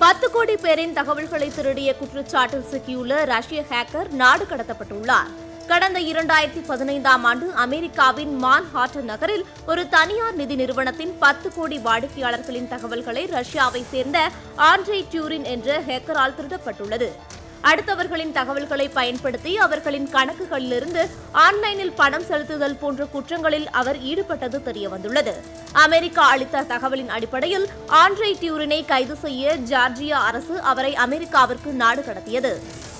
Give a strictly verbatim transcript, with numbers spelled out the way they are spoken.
பத்து கோடி பேரின் தகவல்களை திருடிய குற்றச்சாட்டில் சிக்கியுள்ள ரஷ்ய ஹேக்கர் நாடு கடத்தப்பட்டுள்ளார். கடந்த இரண்டாயிரத்தி பதினைந்தாம் ஆண்டு அமெரிக்காவின் மான்ஹாட்டன் நகரில் ஒரு தனியார் நிதி நிறுவனத்தின் பத்து கோடி வாடிக்கையாளர்களின் தகவல்களை ரஷ்யாவை சேர்ந்த ஆண்ட்ரே டியூரின் என்ற ஹேக்கரால் திருடப்பட்டுள்ளது. அடுத்தவர்களின் தகவல்களை பயன்படுத்தி அவர்களின் கணக்குகளிலிருந்து ஆன்லைனில் பணம் செலுத்துதல் போன்ற குற்றங்களில் அவர் ஈடுபட்டது தெரியவந்துள்ளது. அமெரிக்கா அளித்த தகவலின் அடிப்படையில் ஆண்ட்ரே டியூரினை கைது செய்ய ஜார்ஜியா அரசு அவரை அமெரிக்காவிற்கு நாடு கடத்தியது.